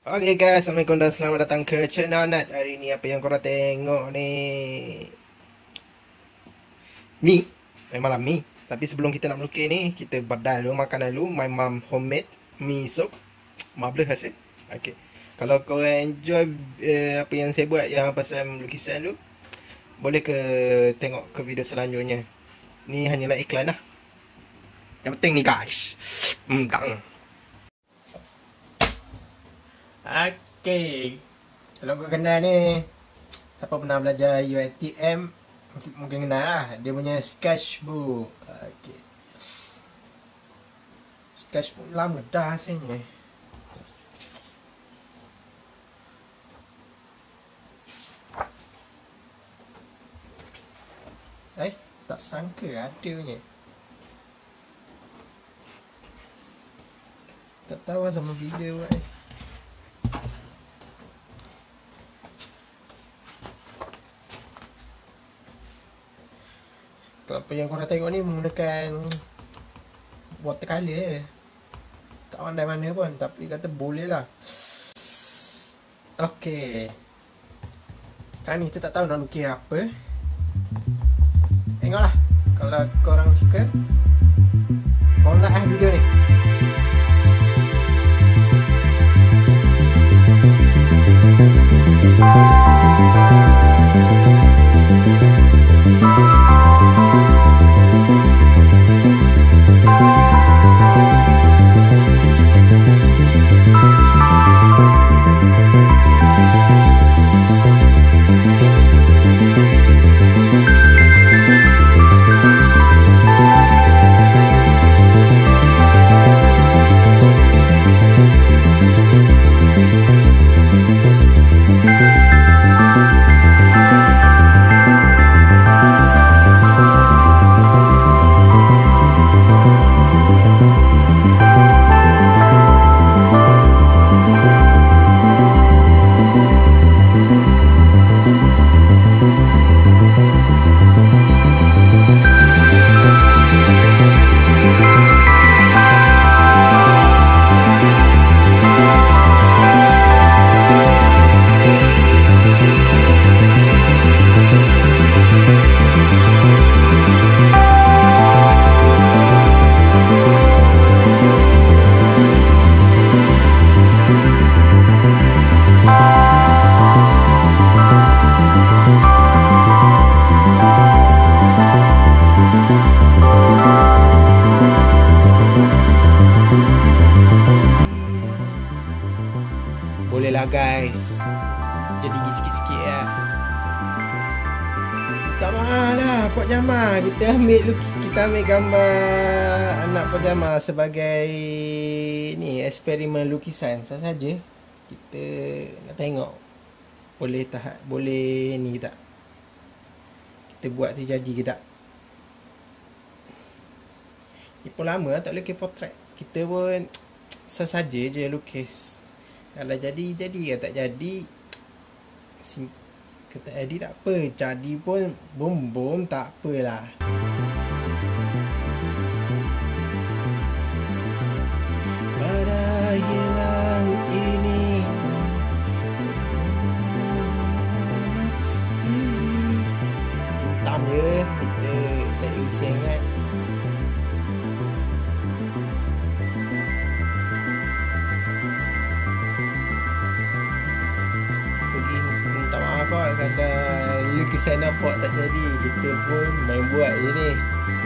Okay guys, Assalamualaikum dan selamat datang ke channel Nat. Hari ni apa yang korang tengok ni? Mi, memanglah mi. Tapi sebelum kita nak melukis ni, kita badal dulu, makan dulu. My mom homemade mi soup. Marvelous hasil. Okay. Kalau korang enjoy apa yang saya buat yang pasal lukisan tu, boleh ke tengok ke video selanjutnya. Ni hanyalah iklan lah. Yang penting ni guys. Okay. Kalau kau kenal ni, siapa pernah belajar UiTM mungkin kenal lah. Dia punya sketchbook. Okay. Sketchbook lama dah hasilnya. Tak sangka adanya. Tak tahu lah sama video buat ni. Apa yang korang tengok ni menggunakan watercolor. Tak pandai mana pun, tapi kata boleh lah. Okay. Sekarang ni kita tak tahu nak lukis apa. Tengoklah. Kalau korang suka, korang like video ni. Bolehlah guys, jadi sikit-sikit lah. Tak mahal lah pajama. Kita ambil gambar anak pajama sebagai ni eksperimen lukisan sahaja. Kita nak tengok boleh ni tak, kita buat tu jadi ke tak. Ni pun lama tak lukis potret. Kita pun sesaja je lukis. Kalau jadi ke tak jadi, kata jadi tak apa. Jadi pun bom tak apalah. Pada hilang ini hitam je, kita tak isi sangat. Kalau lukisan nampak tak jadi, kita pun main buat je ni.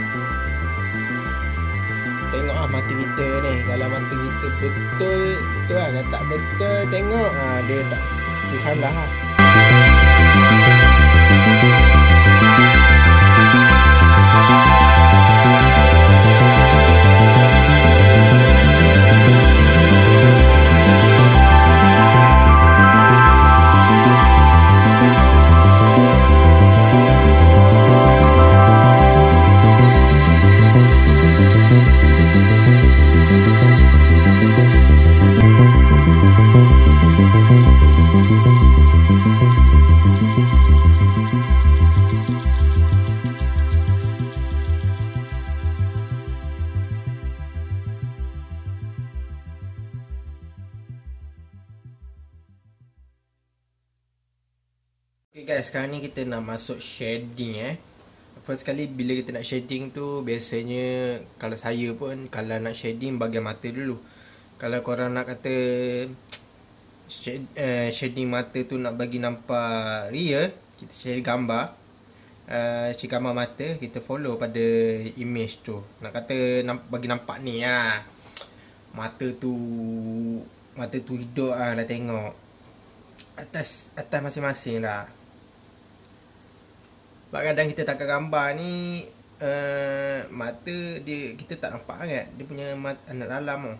Tengok lah mata kita ni. Kalau mata kita betul lah. Kalau tak betul, tengok dia tak, dia salah lah. Okay guys, sekarang ni kita nak masuk shading First kali bila kita nak shading tu, biasanya kalau saya pun kalau nak shading bahagian mata dulu. Kalau korang nak kata shading mata tu nak bagi nampak real, kita share gambar, share gambar mata, kita follow pada image tu. Nak kata bagi nampak ni mata tu hidup lah tengok. Atas masing-masing lah. Sebab kadang kita tangkap gambar ni mata dia kita tak nampak sangat. Dia punya mata anak dalam tu.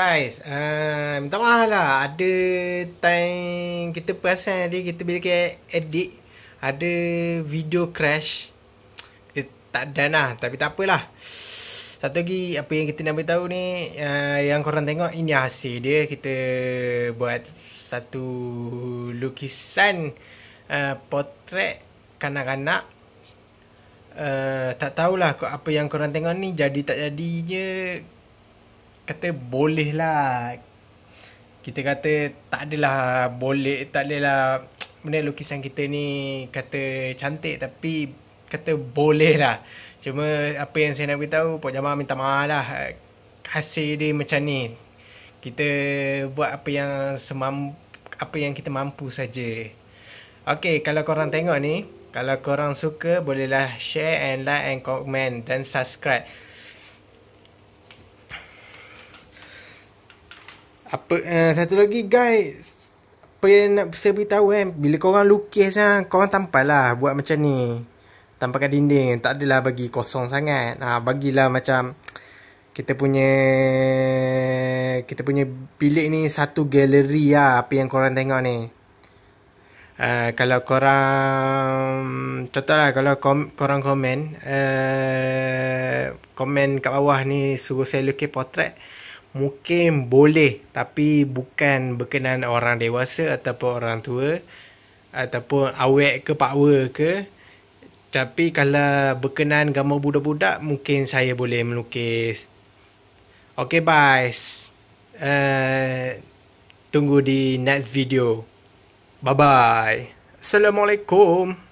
guys, minta maaf lah. Ada time kita perasan tadi kita bila kita edit ada video crash. Kita tak done lah, tapi tak apalah. Satu lagi apa yang kita nak beritahu ni, yang korang tengok ini hasil dia. Kita buat satu lukisan potret kanak-kanak. Tak tahulah apa yang korang tengok ni jadi tak jadi je. Kata boleh lah. Kita kata tak adalah boleh, tak adalah benda lukisan kita ni kata cantik, tapi kata boleh lah. Cuma apa yang saya nak beritahu, Pok Jamal minta maaf lah. Hasil dia macam ni. Kita buat apa yang kita mampu saja. Okay, kalau korang tengok ni, kalau korang suka bolehlah share and like and comment dan subscribe. Satu lagi guys, apa yang nak saya beritahu bila korang lukis korang tampal lah buat macam ni, tampal kat dinding. Tak adalah bagi kosong sangat. Bagilah macam kita punya bilik ni satu galeri lah, apa yang korang tengok ni. Kalau korang contohlah, kalau korang komen kat bawah ni suruh saya lukis potret, mungkin boleh, tapi bukan berkenaan orang dewasa ataupun orang tua ataupun awek ke pakwa ke. Tapi kalau berkenaan gambar budak-budak, mungkin saya boleh melukis. Okay guys, tunggu di next video. Bye bye. Assalamualaikum.